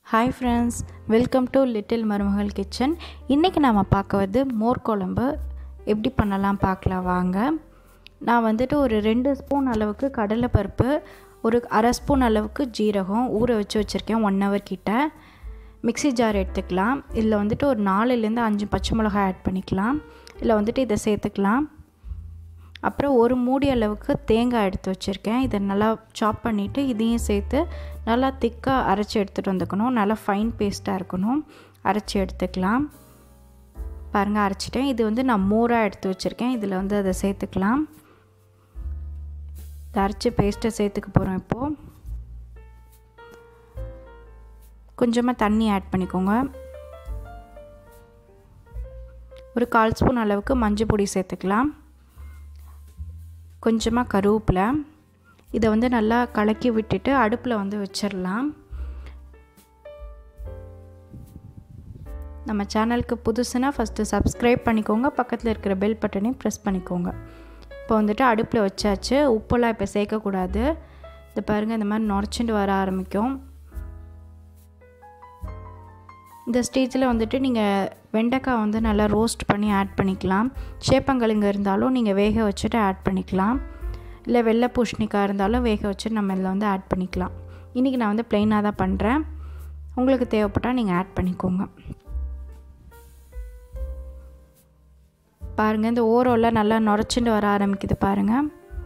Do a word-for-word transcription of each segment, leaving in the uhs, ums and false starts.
Hi friends, welcome to little மருமகள் kitchen. இன்றைக்கி நாம் பார்க்கவது மோர் குழம்பு எப்படி பண்ணலாம் பார்க்கலாம் வாங்க. நான் வந்துட்டு ஒரு ரெண்டு ஸ்பூன் அளவுக்கு கடலைப்பருப்பு, ஒரு அரை ஸ்பூன் அளவுக்கு ஜீரகம் ஊற வச்சு வச்சுருக்கேன். ஒன் ஹவர் கிட்ட மிக்ஸி ஜார் எடுத்துக்கலாம். இதில் வந்துட்டு ஒரு நாலுலேருந்து அஞ்சு பச்சை மிளகாய் ஆட் பண்ணிக்கலாம். இதில் வந்துட்டு இதை சேர்த்துக்கலாம். அப்புறம் ஒரு மூடி அளவுக்கு தேங்காய் எடுத்து வச்சுருக்கேன். இதை நல்லா சாப் பண்ணிவிட்டு இதையும் சேர்த்து நல்லா திக்காக அரைச்சி எடுத்துகிட்டு வந்துக்கணும். நல்லா ஃபைன் பேஸ்ட்டாக இருக்கணும். அரைச்சி எடுத்துக்கலாம். பாருங்கள், அரைச்சிட்டேன். இது வந்து நான் மோராக எடுத்து வச்சுருக்கேன். இதில் வந்து அதை சேர்த்துக்கலாம். இதை அரைச்சி பேஸ்ட்டை சேர்த்துக்க போகிறோம். இப்போது கொஞ்சமாக தண்ணி ஆட் பண்ணிக்கோங்க. ஒரு கால் ஸ்பூன் அளவுக்கு மஞ்சள் பொடி சேர்த்துக்கலாம். கொஞ்சமாக கருவேப்பிலை. இதை வந்து நல்லா கலக்கி விட்டுட்டு அடுப்பில் வந்து வச்சிடலாம். நம்ம சேனலுக்கு புதுசுனா ஃபஸ்ட்டு சப்ஸ்கிரைப் பண்ணிக்கோங்க. பக்கத்தில் இருக்கிற பெல் பட்டனையும் ப்ரெஸ் பண்ணிக்கோங்க. இப்போ வந்துட்டு அடுப்பில் வச்சாச்சு. உப்பெல்லாம் இப்போ சேர்க்கக்கூடாது. இதை பாருங்கள், இந்த மாதிரி நுரைச்சிட்டு வர ஆரம்பிக்கும். இந்த ஸ்டேஜில் வந்துட்டு நீங்கள் வெண்டைக்காய் வந்து நல்லா ரோஸ்ட் பண்ணி ஆட் பண்ணிக்கலாம். சேப்பங்கிழங்கு இருந்தாலும் நீங்கள் வேக வச்சுட்டு ஆட் பண்ணிக்கலாம். இல்லை வெள்ளை பூசணிக்காய் இருந்தாலும் வேக வச்சுட்டு நம்ம இதில் வந்து ஆட் பண்ணிக்கலாம். இன்றைக்கி நான் வந்து ப்ளைனாக தான் பண்ணுறேன். உங்களுக்கு தேவைப்பட்டால் நீங்கள் ஆட் பண்ணிக்கோங்க. பாருங்கள், இந்த ஓரெல்லாம் நல்லா நுரைச்சிட்டு வர ஆரம்பிக்குது பாருங்கள்.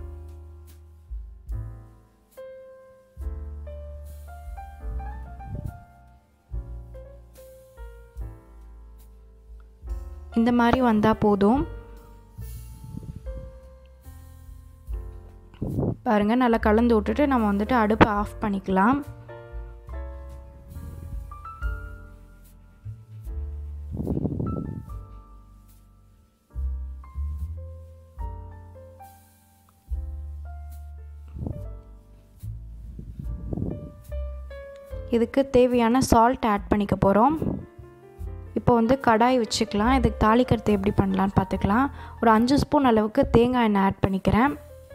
இந்த மாதிரி வந்தால் போதும். பாருங்கள், நல்லா கலந்து விட்டுட்டு நம்ம வந்துட்டு அடுப்பை ஆஃப் பண்ணிக்கலாம். இதுக்கு தேவையான சால்ட் ஆட் பண்ணிக்க போகிறோம். இப்போ வந்து கடாய் வச்சுக்கலாம். இதுக்கு தாளிக்கிறது எப்படி பண்ணலான்னு பார்த்துக்கலாம். ஒரு அஞ்சு ஸ்பூன் அளவுக்கு தேங்காய் எண்ணெய் ஆட் பண்ணிக்கிறேன்.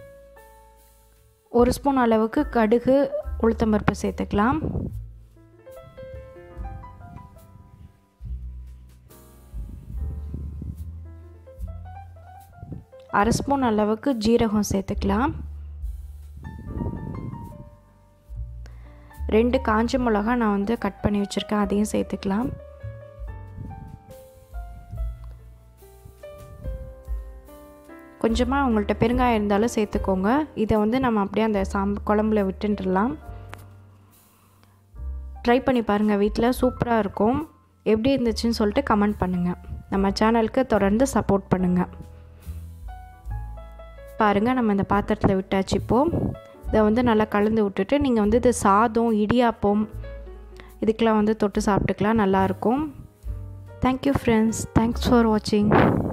ஒரு ஸ்பூன் அளவுக்கு கடுகு உளுத்தம்பருப்பு சேர்த்துக்கலாம். அரை ஸ்பூன் அளவுக்கு ஜீரகம் சேர்த்துக்கலாம். ரெண்டு காஞ்ச மிளகா நான் வந்து கட் பண்ணி வச்சுருக்கேன், அதையும் சேர்த்துக்கலாம். கொஞ்சமாக உங்கள்கிட்ட பெருங்காயம் இருந்தாலும் சேர்த்துக்கோங்க. இதை வந்து நம்ம அப்படியே அந்த சாம்ப குழம்புல விட்டுடலாம். ட்ரை பண்ணி பாருங்கள், வீட்டில் சூப்பராக இருக்கும். எப்படி இருந்துச்சுன்னு சொல்லிட்டு கமெண்ட் பண்ணுங்கள். நம்ம சேனலுக்கு தொடர்ந்து சப்போர்ட் பண்ணுங்கள். பாருங்கள், நம்ம இந்த பாத்திரத்தில் விட்டாச்சு. இப்போது இதை வந்து நல்லா கலந்து விட்டுட்டு நீங்கள் வந்து இது சாதம், இடியாப்பம் இதுக்கெலாம் வந்து தொட்டு சாப்பிட்டுக்கலாம். நல்லாயிருக்கும். Thank you friends. தேங்க்ஸ் ஃபார் வாட்சிங்.